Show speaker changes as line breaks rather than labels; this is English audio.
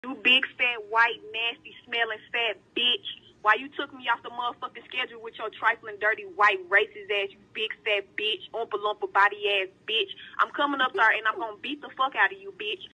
You big, fat, white, nasty, smelling, fat bitch. Why you took me off the motherfucking schedule with your trifling, dirty, white, racist ass, you big, fat bitch, oompa loompa body ass bitch. I'm coming up there and I'm gonna beat the fuck out of you, bitch.